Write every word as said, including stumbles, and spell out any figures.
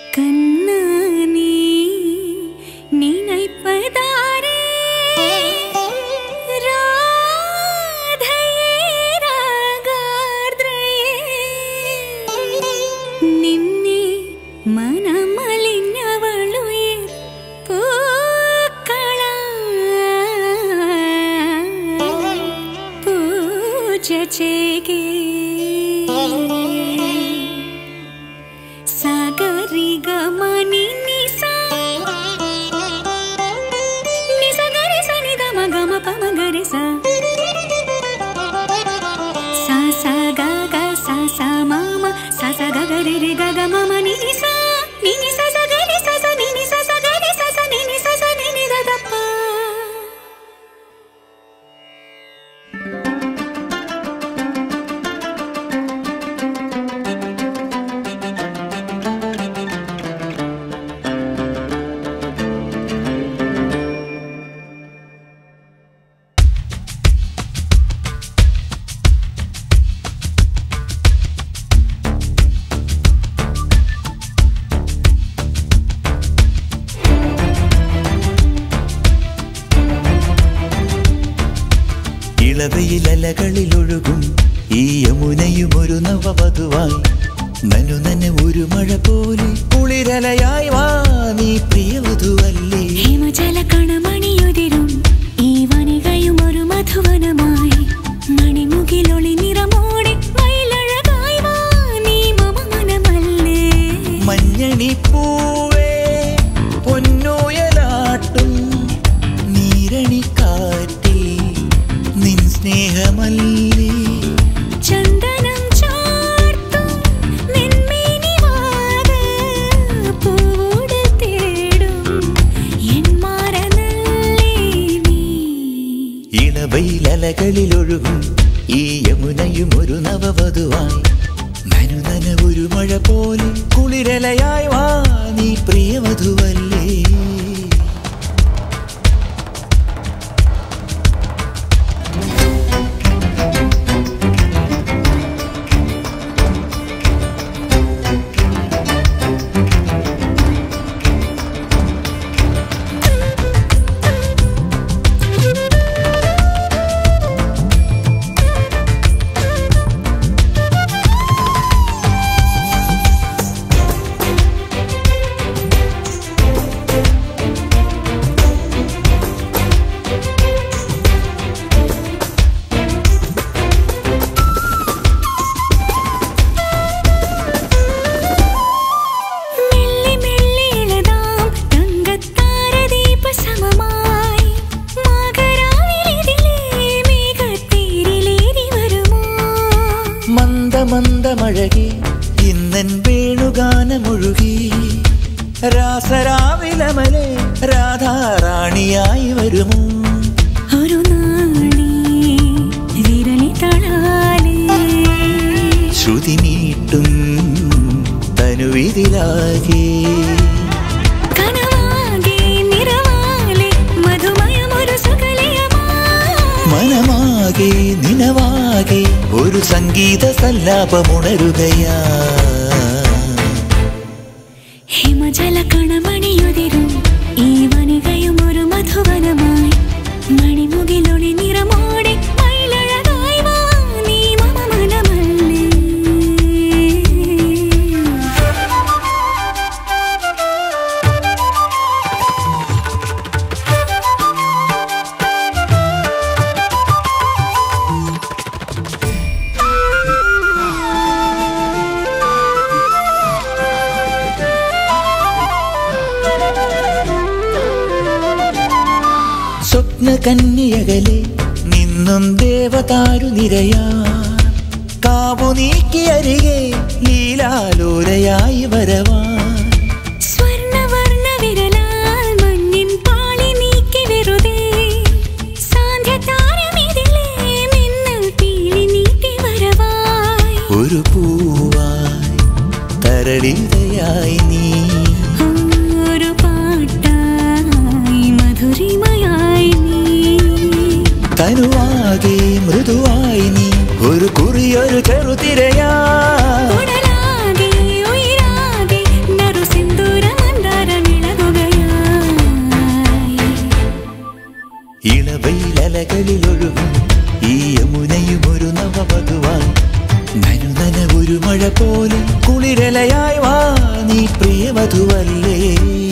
ഇളവയിലലകളിലൊഴുകും ഈ യമുനയും ഒരു നവവധുവായി നനു നന ഒരു മഴ പോലെ കുളിരലയായി വാ നീ പ്രിയവധുവല്ലേ. ഹിമജല കണമണിയുതിരും ഈ വനികയും ഒരു മധുവനമായി മണിമുകിലൊളി നിറമോടെ മയിലഴകായി വാ നീ മമ മനമല്ലേ. മഞ്ഞണി പൂവേ പൊന്നോയലാട്ടും നീരണിക്കാറ്റിൽ നിൻ സ്നേഹമല്ലേ. ചന്ദനം ചാർത്തും നിൻമേനി വാക പൂവോട് തേടും എൻ മാറനല്ലേ നീ. ഇളവയിലലകളിലൊഴുകും ഈ യമുനയും ഒരു നവവധുവായി നനു നന ഒരു മഴ പോലെ കുളിരലയായി വാ നീ പ്രിയവധുവല്ലേ. മന്ദമഴകി ഇന്നൻ വേണുഗാനമൊഴുകി രാസരാവിലമലെ രാധാറാണിയായി വരുമോ. ഒരു നാളി വിരലി തളാലേ ശ്രുതി നീട്ടും തനുവിതിലാകെ കനവാകെ നിറവാലെ മധുമയമൊരു സുഖലയമാ മനമാകെ നിനവാകെ ഒരു സംഗീത സല്ലാപമുണരുകയാ. ഹിമജല കണമണിയുതിരും ഈ വനികയും ഒരു മധുവനമായി മണിമുകിലൊളി നിറമോടെ മയിലഴകായി വാ നീ മമ മനമല്ലേ. സ്വപ്നകന്യകലെ നിന്നും ദേവതാരു നിരയാ കാവു നീക്കിയരികെ ലീലാലോലയായി വരവാ. സ്വർണവർണ്ണ വിരലാൽ മഞ്ഞിൻ പാളി നീക്കി വെറുതെ സാന്ധ്യതാരമിതിലേ മിന്നൽ പീലി നീട്ടി വരവായി. ഒരു പൂവായി തരളിതയായി നീ ഒരു പാട്ടായി മധുരിമയായി നീ തനുവാകെ മൃദുവായി നീ ഒരു കുറിയൊരു ചെറുതിരയാ. ഉടലാകെ ഉയരാകെ നറു സിന്ധു ഹിമവെയിലലകളിലൊഴുകും ഈ യമുനയും ഒരു നവവധുവായി നനുനന ഒരു മഴ പോലെ കുളിരലയായി വാ നീ പ്രിയവധുവല്ലേ